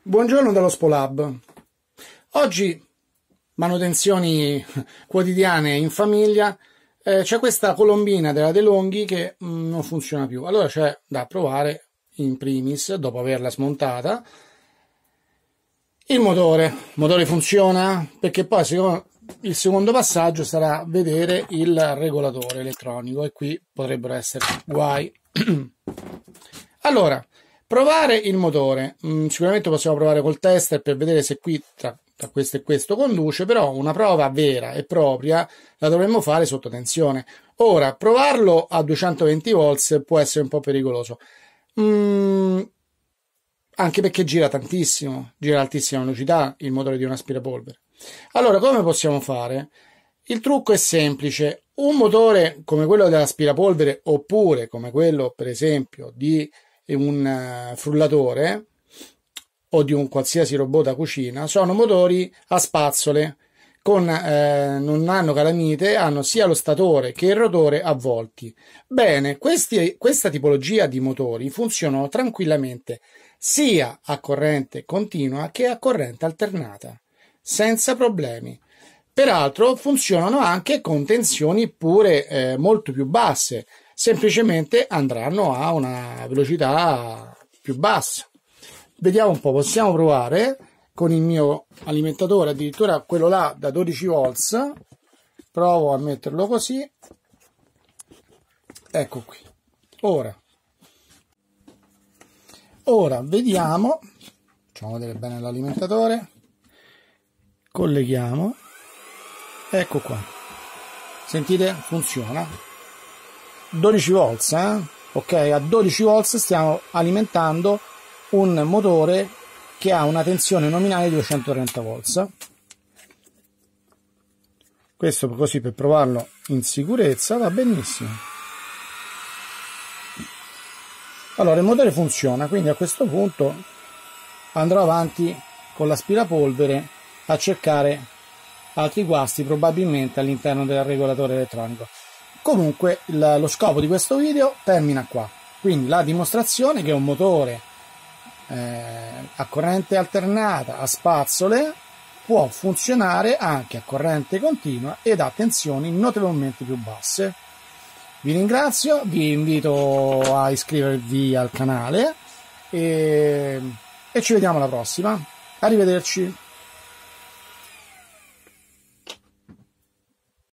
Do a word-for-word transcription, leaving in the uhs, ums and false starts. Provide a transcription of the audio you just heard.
Buongiorno dallo Spolab. Oggi manutenzioni quotidiane in famiglia. Eh, c'è questa colombina della DeLonghi che mh, non funziona più. Allora c'è da provare in primis, dopo averla smontata, il motore. Il motore funziona? Perché poi secondo, il secondo passaggio sarà vedere il regolatore elettronico e qui potrebbero essere guai. Allora, provare il motore. Mm, sicuramente possiamo provare col tester per vedere se qui tra, tra questo e questo conduce, però una prova vera e propria la dovremmo fare sotto tensione. Ora, provarlo a duecentoventi volt può essere un po' pericoloso, mm, anche perché gira tantissimo, gira a altissima velocità il motore di un aspirapolvere. Allora, come possiamo fare? Il trucco è semplice. Un motore come quello dell'aspirapolvere oppure come quello, per esempio, di un frullatore o di un qualsiasi robot da cucina sono motori a spazzole con, eh, non hanno calamite, hanno sia lo statore che il rotore avvolti. Bene, questi, questa tipologia di motori funzionano tranquillamente sia a corrente continua che a corrente alternata senza problemi. Peraltro funzionano anche con tensioni pure eh, molto più basse, semplicemente andranno a una velocità più bassa. Vediamo un po', possiamo provare con il mio alimentatore, addirittura quello là da dodici volt. Provo a metterlo così, ecco qui. Ora ora vediamo, facciamo vedere bene l'alimentatore, colleghiamo, ecco qua, sentite, funziona. dodici volt, eh? Ok, a dodici volt stiamo alimentando un motore che ha una tensione nominale di duecentotrenta volt. Questo così per provarlo in sicurezza va benissimo. Allora il motore funziona, quindi a questo punto andrò avanti con l'aspirapolvere a cercare altri guasti probabilmente all'interno del regolatore elettronico. Comunque il, lo scopo di questo video termina qua, quindi la dimostrazione che un motore eh, a corrente alternata a spazzole può funzionare anche a corrente continua ed a tensioni notevolmente più basse. Vi ringrazio, vi invito a iscrivervi al canale e, e ci vediamo alla prossima. Arrivederci.